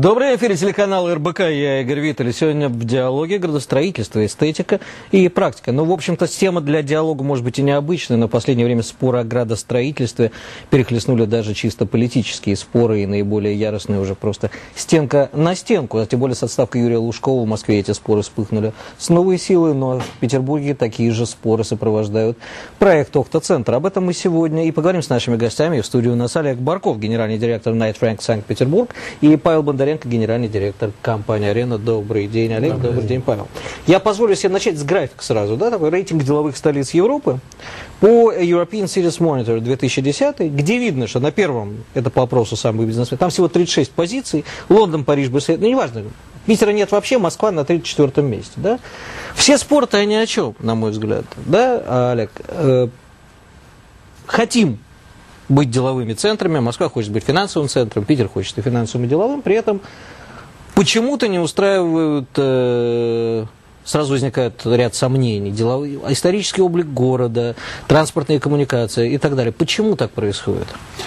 Добрый эфир, телеканал РБК, я Игорь Виттель. Сегодня в диалоге градостроительство, эстетика и практика. Ну, в общем-то, тема для диалога может быть и необычная, но в последнее время споры о градостроительстве перехлестнули даже чисто политические споры, и наиболее яростные уже просто стенка на стенку. А тем более с отставкой Юрия Лужкова в Москве эти споры вспыхнули с новой силой, но в Петербурге такие же споры сопровождают проект Охта-центр. Об этом мы сегодня и поговорим с нашими гостями. В студии у нас Олег Барков, генеральный директор Knight Frank Санкт-Петербург, и Павел Бондаренко, генеральный директор компании «Арена». Добрый день, Олег. Добрый день, Павел. Я позволю себе начать с графика сразу. Да, такой рейтинг деловых столиц Европы по European Cities Monitor 2010, где видно, что на первом, это по опросу самых бизнесменов, там всего 36 позиций. Лондон, Париж, Брюссель, ну неважно. Питера нет вообще, Москва на 34-м месте. Да? Все спорты, они о чем, на мой взгляд. Да, Олег? Хотим быть деловыми центрами, Москва хочет быть финансовым центром, Питер хочет и финансовым, и деловым, при этом почему-то не устраивают, сразу возникает ряд сомнений, деловой, исторический облик города, транспортные коммуникации и так далее. Почему так происходит?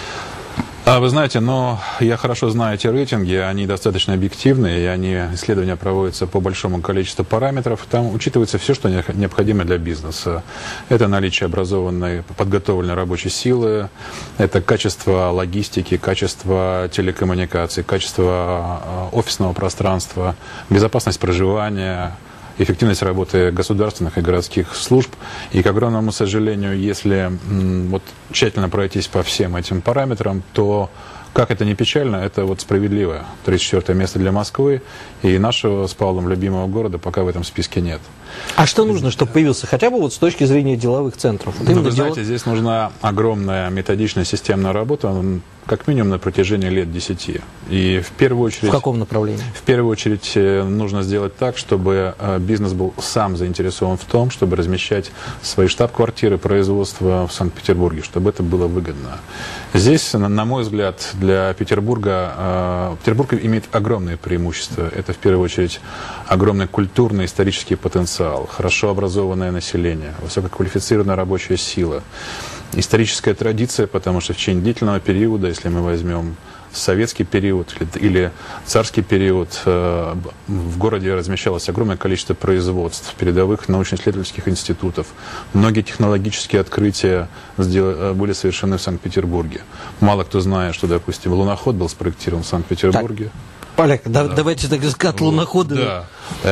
Вы знаете, но я хорошо знаю эти рейтинги, они достаточно объективные, и исследования проводятся по большому количеству параметров. Там учитывается все, что необходимо для бизнеса. Это наличие образованной, подготовленной рабочей силы, это качество логистики, качество телекоммуникаций, качество офисного пространства, безопасность проживания, эффективность работы государственных и городских служб. И, к огромному сожалению, если тщательно пройтись по всем этим параметрам, то, как это ни печально, это справедливо. 34-е место для Москвы, и нашего с Павлом любимого города пока в этом списке нет. А что нужно, чтобы появился хотя бы с точки зрения деловых центров? Вы знаете, здесь нужна огромная методичная системная работа, как минимум на протяжении лет 10. И в первую очередь... В каком направлении? В первую очередь нужно сделать так, чтобы бизнес был сам заинтересован в том, чтобы размещать свои штаб-квартиры, производства в Санкт-Петербурге, чтобы это было выгодно. Здесь, на мой взгляд, для Петербурга, Петербург имеет огромные преимущества. Это в первую очередь огромный культурный, исторический потенциал, хорошо образованное население, высококвалифицированная рабочая сила, историческая традиция, потому что в течение длительного периода, если мы возьмем советский период или царский период, в городе размещалось огромное количество производств, передовых научно-исследовательских институтов. Многие технологические открытия были совершены в Санкт-Петербурге. Мало кто знает, что, допустим, луноход был спроектирован в Санкт-Петербурге. Олег, давайте так сказать, луноходы. Да.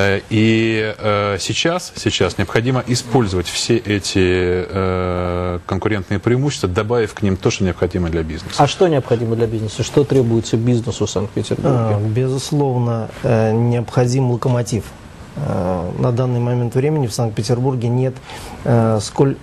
И сейчас необходимо использовать все эти конкурентные преимущества, добавив к ним то, что необходимо для бизнеса. А что необходимо для бизнеса? Что требуется бизнесу Санкт-Петербурга? Безусловно, необходим локомотив. На данный момент времени в Санкт-Петербурге нет сколь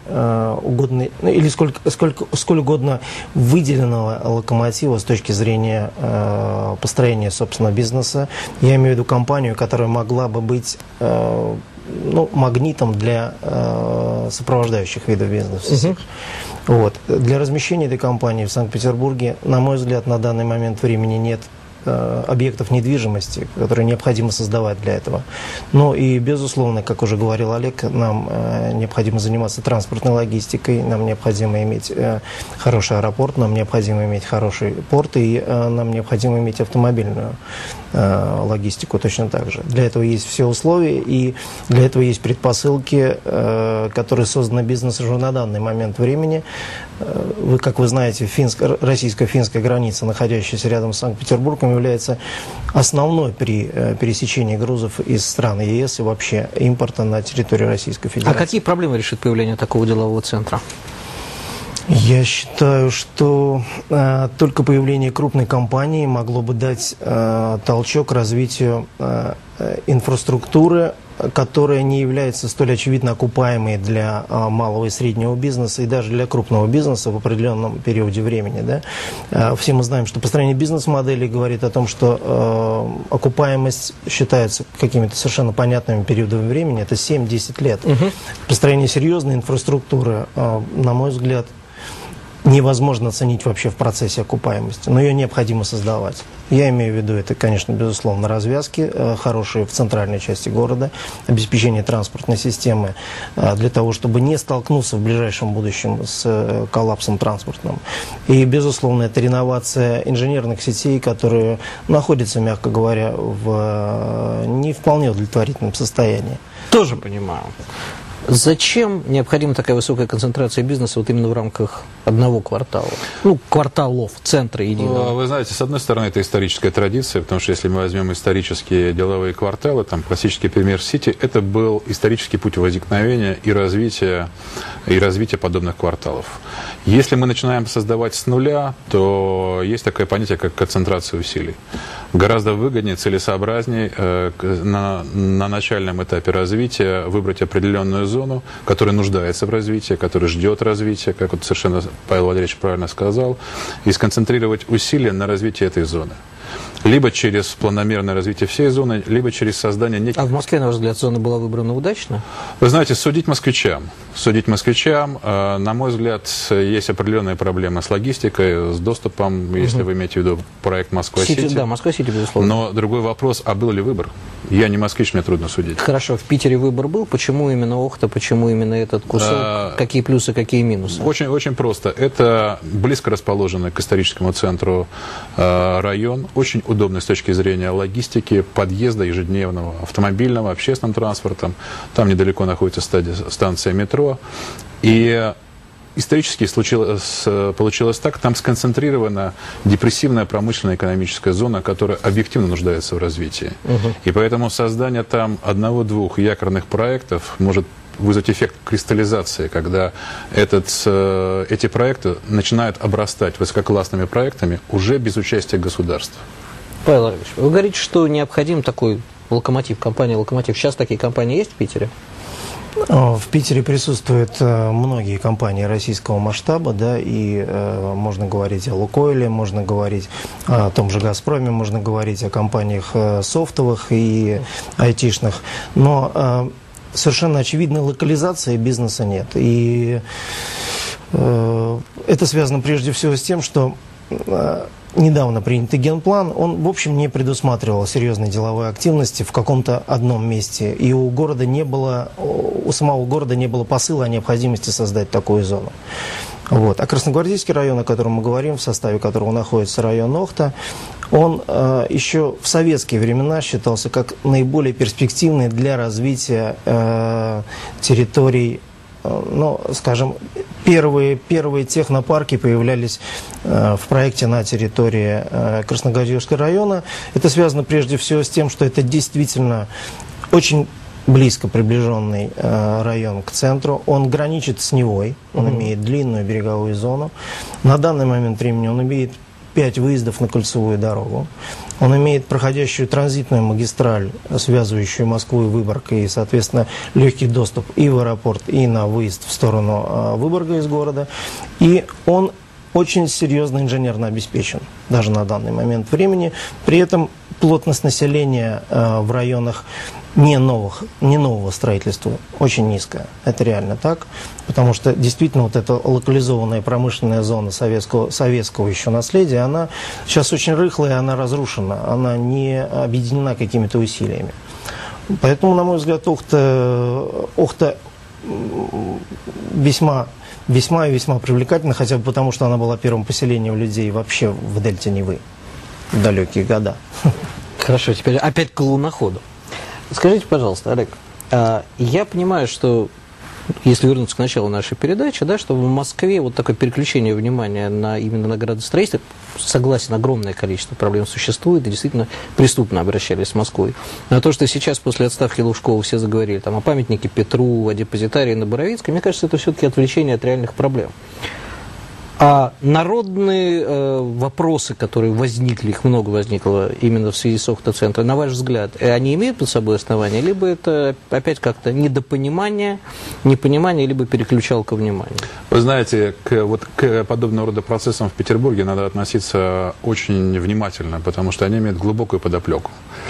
угодно выделенного локомотива с точки зрения построения, собственно, бизнеса. Я имею в виду компанию, которая могла бы быть магнитом для сопровождающих видов бизнеса. Для размещения этой компании в Санкт-Петербурге, на мой взгляд, на данный момент времени нет объектов недвижимости, которые необходимо создавать для этого. Но и, безусловно, как уже говорил Олег, нам необходимо заниматься транспортной логистикой, нам необходимо иметь хороший аэропорт, нам необходимо иметь хороший порт, и нам необходимо иметь автомобильную логистику точно так же. Для этого есть все условия, и для этого есть предпосылки, которые созданы бизнесом уже на данный момент времени. Как вы знаете, российско-финская граница, находящаяся рядом с Санкт-Петербургом, является основной при пересечении грузов из стран ЕС и вообще импорта на территорию Российской Федерации. А какие проблемы решит появление такого делового центра? Я считаю, что только появление крупной компании могло бы дать толчок развитию инфраструктуры, которая не является столь очевидно окупаемой для малого и среднего бизнеса и даже для крупного бизнеса в определенном периоде времени. Да? Все мы знаем, что построение бизнес-модели говорит о том, что окупаемость считается какими-то совершенно понятными периодами времени, это 7-10 лет. Построение серьезной инфраструктуры, на мой взгляд, невозможно оценить вообще в процессе окупаемости, но ее необходимо создавать. Я имею в виду, это, конечно, безусловно, развязки хорошие в центральной части города, обеспечение транспортной системы для того, чтобы не столкнуться в ближайшем будущем с коллапсом транспортным. И, безусловно, это реновация инженерных сетей, которые находятся, мягко говоря, в не вполне удовлетворительном состоянии. Тоже понимаю. Зачем необходима такая высокая концентрация бизнеса вот именно в рамках одного квартала? Ну, кварталов, центра единого. Вы знаете, с одной стороны, это историческая традиция, потому что если мы возьмем исторические деловые кварталы, там классический пример Сити, это был исторический путь возникновения и развития подобных кварталов. Если мы начинаем создавать с нуля, то есть такое понятие, как концентрация усилий. Гораздо выгоднее, целесообразнее на начальном этапе развития выбрать определенную зону, которая нуждается в развитии, которая ждет развития, как вот совершенно Павел Валерьевич правильно сказал, и сконцентрировать усилия на развитии этой зоны. Либо через планомерное развитие всей зоны, либо через создание неких... А в Москве, на ваш взгляд, зона была выбрана удачно? Вы знаете, судить москвичам, на мой взгляд, есть определенные проблемы с логистикой, с доступом, если вы имеете в виду проект Москва-Сити. Да, Москва-Сити, безусловно. Но другой вопрос, а был ли выбор? Я не москвич, мне трудно судить. Хорошо, в Питере выбор был. Почему именно Охта, почему именно этот кусок? Какие плюсы, какие минусы? Очень просто. Это близко расположенный к историческому центру район, очень удобный с точки зрения логистики, подъезда ежедневного, автомобильного, общественным транспортом. Там недалеко находится станция метро. И исторически получилось так, там сконцентрирована депрессивная промышленная экономическая зона, которая объективно нуждается в развитии. И поэтому создание там одного-двух якорных проектов может вызвать эффект кристаллизации, когда эти проекты начинают обрастать высококлассными проектами уже без участия государства. Павел Валерьевич, вы говорите, что необходим такой локомотив, компания «Локомотив». Сейчас такие компании есть в Питере? В Питере присутствуют многие компании российского масштаба, да, и можно говорить о «Лукойле», можно говорить о том же «Газпроме», можно говорить о компаниях софтовых и айтишных, но совершенно очевидной локализации бизнеса нет. И это связано прежде всего с тем, что недавно принятый генплан, он, в общем, не предусматривал серьезной деловой активности в каком-то одном месте. И у самого города не было посыла о необходимости создать такую зону. Вот. А Красногвардейский район, о котором мы говорим, в составе которого находится район Охта, он еще в советские времена считался как наиболее перспективный для развития территорий. Ну, скажем, первые технопарки появлялись в проекте на территории Красногвардейского района. Это связано прежде всего с тем, что это действительно очень близко приближенный район к центру. Он граничит с Невой, он имеет длинную береговую зону. На данный момент времени он имеет 5 выездов на кольцевую дорогу. Он имеет проходящую транзитную магистраль, связывающую Москву и Выборг, и, соответственно, легкий доступ и в аэропорт, и на выезд в сторону Выборга из города. И он очень серьезно инженерно обеспечен, даже на данный момент времени. При этом плотность населения в районах не нового строительства очень низкая. Это реально так, потому что действительно вот эта локализованная промышленная зона советского еще наследия, она сейчас очень рыхлая, она разрушена, она не объединена какими-то усилиями. Поэтому, на мой взгляд, Охта весьма и весьма привлекательна, хотя бы потому, что она была первым поселением людей вообще в дельте Невы в далекие года. Хорошо, теперь опять к луноходу. Скажите, пожалуйста, Олег, я понимаю, что, если вернуться к началу нашей передачи, да, что в Москве вот такое переключение внимания именно на градостроительство, согласен, огромное количество проблем существует, и действительно преступно обращались с Москвой. Но то, что сейчас после отставки Лужкова все заговорили там, о памятнике Петру, о депозитарии на Боровицкой, мне кажется, это все-таки отвлечение от реальных проблем. А народные вопросы, которые возникли, их много возникло именно в связи с Охта-центром, на ваш взгляд, они имеют под собой основания, либо это опять как-то непонимание, либо переключалка внимания? Вы знаете, к подобного рода процессам в Петербурге надо относиться очень внимательно, потому что они имеют глубокую подоплеку.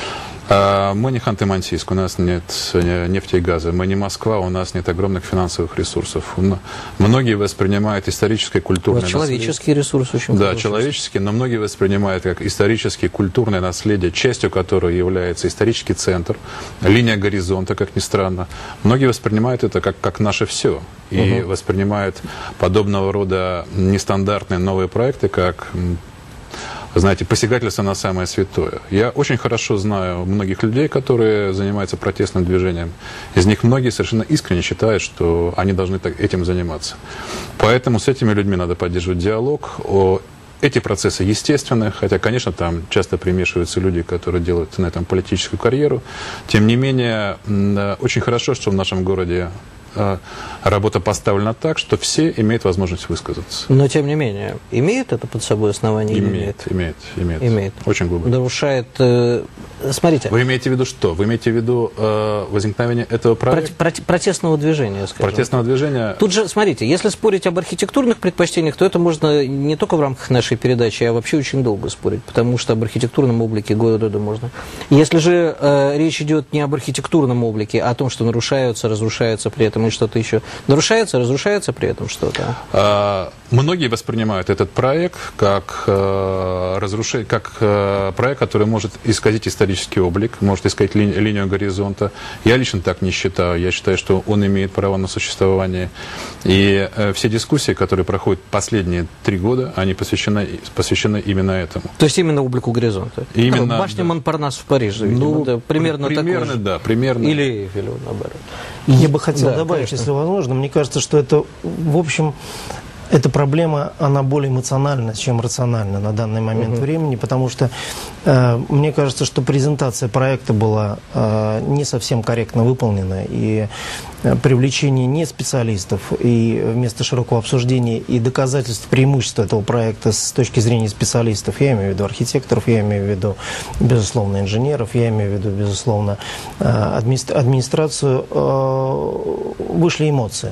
Мы не Ханты-Мансийск, у нас нет нефти и газа. Мы не Москва, у нас нет огромных финансовых ресурсов. Многие воспринимают историческое, культурное человеческий ресурс очень Да, хороший. человеческий, но многие воспринимают как историческое, культурное наследие, частью которого является исторический центр, линия горизонта, как ни странно. Многие воспринимают это как наше все. И воспринимают подобного рода нестандартные новые проекты как, знаете, посягательство на самое святое. Я очень хорошо знаю многих людей, которые занимаются протестным движением. Из них многие совершенно искренне считают, что они должны этим заниматься. Поэтому с этими людьми надо поддерживать диалог. Эти процессы естественны, хотя, конечно, там часто примешиваются люди, которые делают на этом политическую карьеру. Тем не менее, очень хорошо, что в нашем городе работа поставлена так, что все имеют возможность высказаться. Но, тем не менее, имеет это под собой основание или нет? Имеет. Очень глубоко. Нарушает... Смотрите. Вы имеете в виду что? Вы имеете в виду возникновение этого проекта? Протестного движения, скажем. Протестного движения? Тут же, смотрите, если спорить об архитектурных предпочтениях, то это можно не только в рамках нашей передачи, а вообще очень долго спорить, потому что об архитектурном облике года можно. Если же речь идет не об архитектурном облике, а о том, что нарушаются, разрушаются при этом и что-то еще. Нарушается, разрушается при этом что-то? Многие воспринимают этот проект как проект, который может исказить исторический облик, может исказить линию горизонта. Я лично так не считаю. Я считаю, что он имеет право на существование. И все дискуссии, которые проходят последние 3 года, они посвящены именно этому. То есть именно облику горизонта? Именно, башня Монпарнас в Париже, видимо, да, примерно такое же. Да, примерно. Или Эйфелева, наоборот. Я бы хотел добавить, конечно. если возможно, мне кажется, что это, в общем, эта проблема, она более эмоциональна, чем рациональна на данный момент времени, потому что мне кажется, что презентация проекта была не совсем корректно выполнена, и привлечение не специалистов, и вместо широкого обсуждения и доказательств преимущества этого проекта с точки зрения специалистов, я имею в виду архитекторов, я имею в виду, безусловно, инженеров, я имею в виду, безусловно, администрацию, вышли эмоции.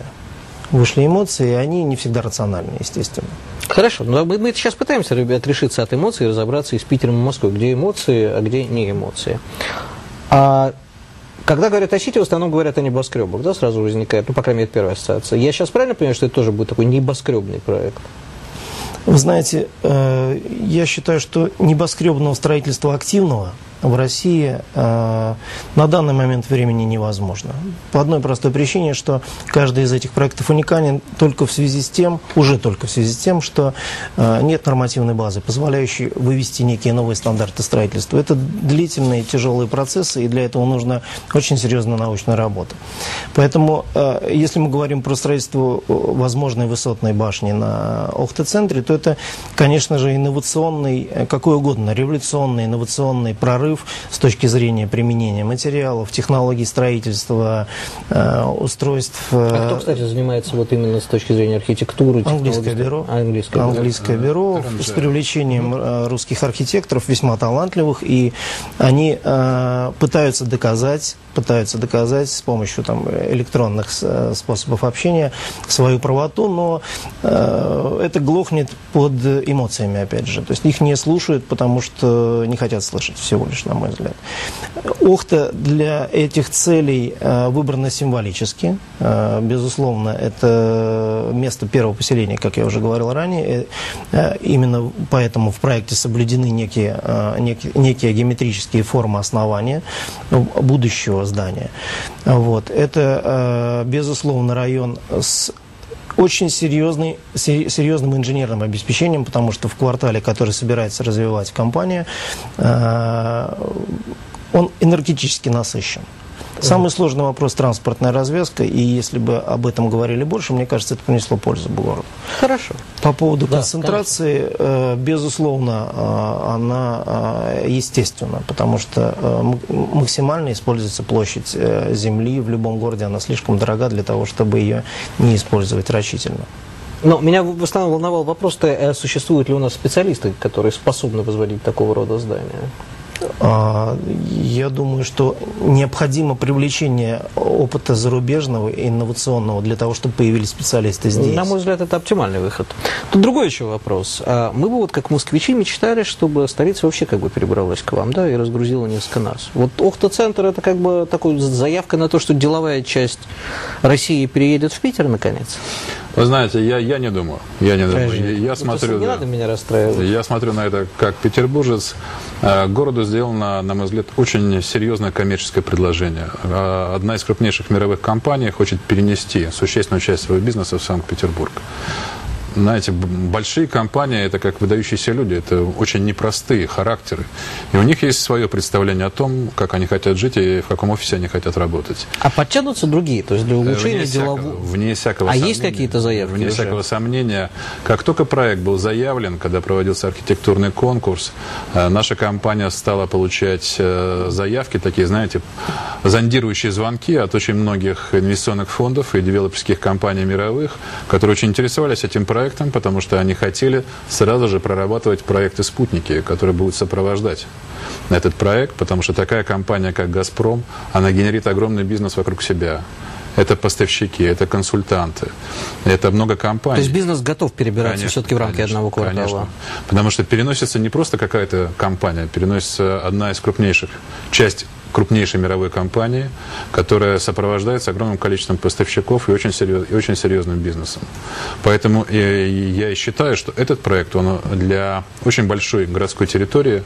И они не всегда рациональны, естественно. Хорошо, но мы сейчас пытаемся, ребят, решиться от эмоций и разобраться и с Питером и Москвой, где эмоции, а где не эмоции. А когда говорят о Сити, в основном говорят о небоскребах, да, сразу возникает, по крайней мере, первая ассоциация. Я сейчас правильно понимаю, что это тоже будет такой небоскребный проект? Вы знаете, я считаю, что небоскребного строительства активного в России на данный момент времени невозможно. По одной простой причине, что каждый из этих проектов уникален только в связи с тем, что нет нормативной базы, позволяющей вывести некие новые стандарты строительства. Это длительные, тяжелые процессы, и для этого нужна очень серьезная научная работа. Поэтому, если мы говорим про строительство возможной высотной башни на Охта-центре, то это, конечно же, инновационный, какой угодно, революционный, инновационный прорыв с точки зрения применения материалов, технологий строительства, устройств. А кто, кстати, занимается вот именно с точки зрения архитектуры? Английское бюро. Английское бюро с привлечением русских архитекторов, весьма талантливых, и они пытаются доказать с помощью электронных способов общения свою правоту, но это глохнет под эмоциями, опять же. То есть их не слушают, потому что не хотят слышать, всего лишь, на мой взгляд. Охта для этих целей выбрана символически. Безусловно, это место первого поселения, как я уже говорил ранее. Именно поэтому в проекте соблюдены некие геометрические формы основания будущего здания. Вот. Это, безусловно, район с очень серьезным инженерным обеспечением, потому что в квартале, который собирается развивать компания, он энергетически насыщен. Самый сложный вопрос — транспортная развязка, и если бы об этом говорили больше, мне кажется, это принесло пользу бы городу. Хорошо. По поводу концентрации, безусловно, она естественна, потому что максимально используется площадь земли в любом городе, она слишком дорога для того, чтобы ее не использовать рачительно. Но меня в основном волновал вопрос, существуют ли у нас специалисты, которые способны возводить такого рода здания? Я думаю, что необходимо привлечение опыта зарубежного и инновационного для того, чтобы появились специалисты здесь. На мой взгляд, это оптимальный выход. Тут другой еще вопрос. Мы бы вот как москвичи мечтали, чтобы столица вообще как бы перебралась к вам, да, и разгрузила несколько нас. Вот Охта-центр — это как бы такой заявка на то, что деловая часть России переедет в Питер наконец. Вы знаете, я не думаю. Я смотрю, не надо меня расстраивать. Я смотрю на это как петербуржец. Городу сделано, на мой взгляд, очень серьезное коммерческое предложение. Одна из крупнейших мировых компаний хочет перенести существенную часть своего бизнеса в Санкт-Петербург. Знаете, большие компании — это как выдающиеся люди, это очень непростые характеры. И у них есть свое представление о том, как они хотят жить и в каком офисе они хотят работать. А подтянутся другие, то есть для улучшения делового... Вне всякого сомнения. Есть какие-то заявки? Вне всякого сомнения. Как только проект был заявлен, когда проводился архитектурный конкурс, наша компания стала получать заявки, такие, знаете, зондирующие звонки от очень многих инвестиционных фондов и девелоперских компаний мировых, которые очень интересовались этим проектом, потому что они хотели сразу же прорабатывать проекты-спутники, которые будут сопровождать этот проект, потому что такая компания, как «Газпром», она генерит огромный бизнес вокруг себя. Это поставщики, это консультанты, это много компаний. То есть бизнес готов перебираться все-таки в рамки одного квартала? Конечно. Потому что переносится не просто какая-то компания, переносится одна из крупнейших, часть крупнейшей мировой компании, которая сопровождается огромным количеством поставщиков и очень серьезным бизнесом. Поэтому я и считаю, что этот проект, он для очень большой городской территории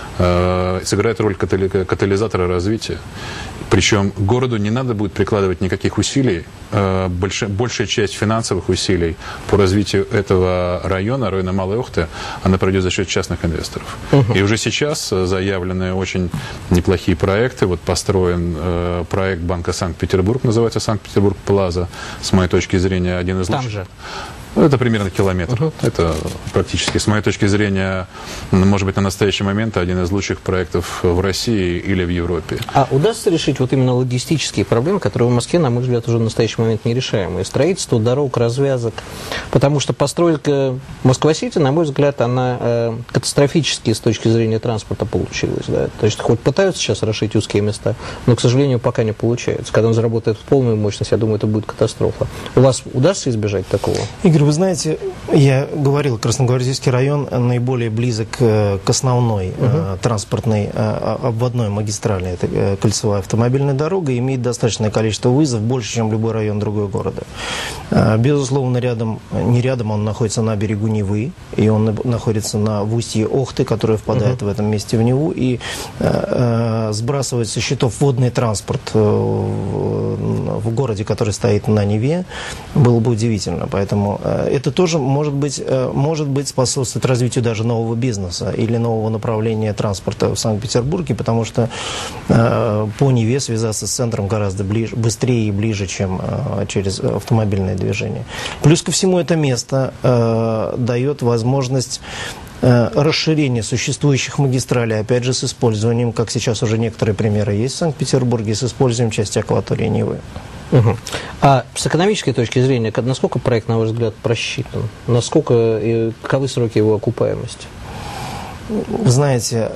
сыграет роль катализатора развития. Причем городу не надо будет прикладывать никаких усилий, большая часть финансовых усилий по развитию этого района Малой Охты, она пройдет за счет частных инвесторов. И уже сейчас заявлены очень неплохие проекты. Вот построен проект Банка Санкт-Петербург, называется Санкт-Петербург Плаза. С моей точки зрения, один из лучших. Там же? Это примерно километр. Это практически, с моей точки зрения, может быть, на настоящий момент один из лучших проектов в России или в Европе. А удастся решить вот именно логистические проблемы, которые в Москве, на мой взгляд, уже в настоящий момент нерешаемые? Строительство дорог, развязок. Потому что постройка Москва-Сити, на мой взгляд, она катастрофически с точки зрения транспорта получилась. Да? То есть хоть пытаются сейчас расширить узкие места, но, к сожалению, пока не получается. Когда он заработает в полную мощность, я думаю, это будет катастрофа. У вас удастся избежать такого? Игорь, вы знаете, я говорил, Красногвардейский район наиболее близок к основной транспортной обводной магистрали. Это кольцевая автомобильная дорога, имеет достаточное количество вызов, больше, чем любой район другого города. Безусловно, не рядом, он находится на берегу Невы, и он находится в устье Охты, которая впадает в этом месте в Неву, и сбрасывать со счетов водный транспорт в городе, который стоит на Неве, было бы удивительно. Поэтому это тоже может быть способствует развитию даже нового бизнеса или нового направления транспорта в Санкт-Петербурге, потому что по Неве связаться с центром гораздо быстрее и ближе, чем через автомобильное движение. Плюс ко всему, это место дает возможность расширение существующих магистралей, опять же, с использованием, как сейчас уже некоторые примеры есть в Санкт-Петербурге, с использованием части акватории Невы. А с экономической точки зрения, насколько проект, на ваш взгляд, просчитан? Насколько и каковы сроки его окупаемости? Вы знаете,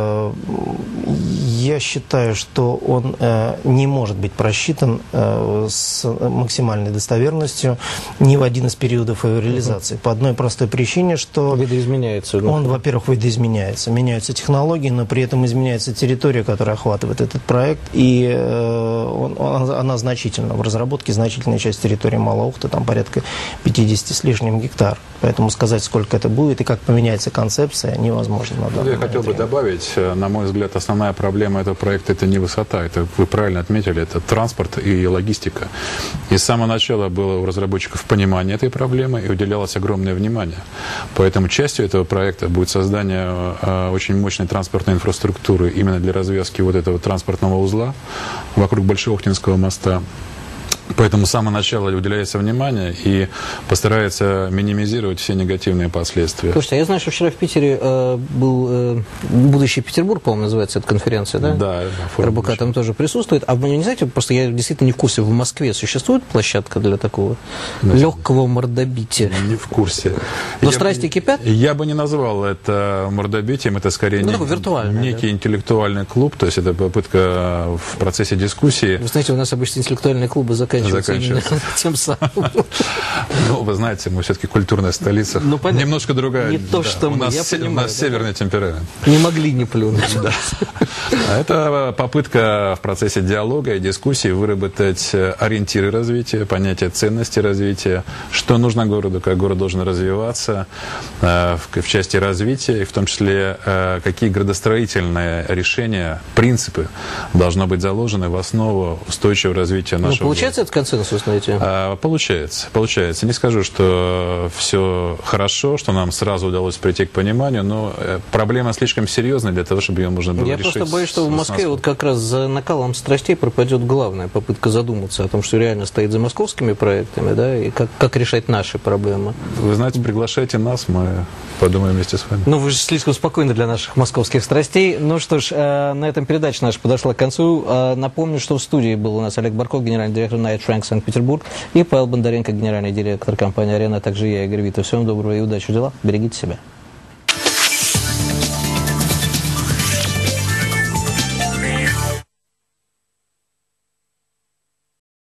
я считаю, что он не может быть просчитан с максимальной достоверностью ни в один из периодов его реализации. По одной простой причине, что видоизменяется. Он, во-первых, видоизменяется. Меняются технологии, но при этом изменяется территория, которая охватывает этот проект, и она значительна. В разработке значительная часть территории Малой Охты, там порядка 50 с лишним гектар. Поэтому сказать, сколько это будет и как поменяется концепция, невозможно. Я хотел бы добавить, на мой взгляд, основная проблема этого проекта — это не высота, это, вы правильно отметили, это транспорт и логистика. И с самого начала было у разработчиков понимание этой проблемы и уделялось огромное внимание. Поэтому частью этого проекта будет создание очень мощной транспортной инфраструктуры именно для развязки вот этого транспортного узла вокруг Большеохтинского моста. Поэтому с самого начала уделяется внимание и постарается минимизировать все негативные последствия. Слушайте, я знаю, что вчера в Питере был «Будущий Петербург», по-моему, называется эта конференция, да? Да. РБК там тоже присутствует. А вы не знаете, просто я действительно не в курсе, в Москве существует площадка для такого легкого мордобития? Не в курсе. Но страсти кипят? Я бы не назвал это мордобитием, это скорее некий интеллектуальный клуб, то есть это попытка в процессе дискуссии. Вы знаете, у нас обычно интеллектуальные клубы заканчиваются именно тем самым. Ну, вы знаете, мы все-таки культурная столица. Немножко другая. Не то, что мы, я понимаю. У нас северный темперамент. Не могли не плюнуть. Это попытка в процессе диалога и дискуссии выработать ориентиры развития, понятие ценности развития, что нужно городу, как город должен развиваться в части развития, и в том числе какие градостроительные решения, принципы должны быть заложены в основу устойчивого развития нашего города. Получается этот консенсус на эти? Получается. Не скажу, что все хорошо, что нам сразу удалось прийти к пониманию, но проблема слишком серьезная для того, чтобы ее можно было решить. Я просто боюсь, что в Москве вот как раз за накалом страстей пропадет главная попытка задуматься о том, что реально стоит за московскими проектами, да, и как решать наши проблемы. Вы знаете, приглашайте нас, мы подумаем вместе с вами. Ну, вы же слишком спокойны для наших московских страстей. Ну что ж, на этом передача наша подошла к концу. Напомню, что в студии был у нас Олег Барков, генеральный директор Night Frank Санкт-Петербург, и Павел Бондаренко, генеральный директор компании «Арена», а также я, Игорь Виттов. Всем доброго и удачи в делах. Берегите себя.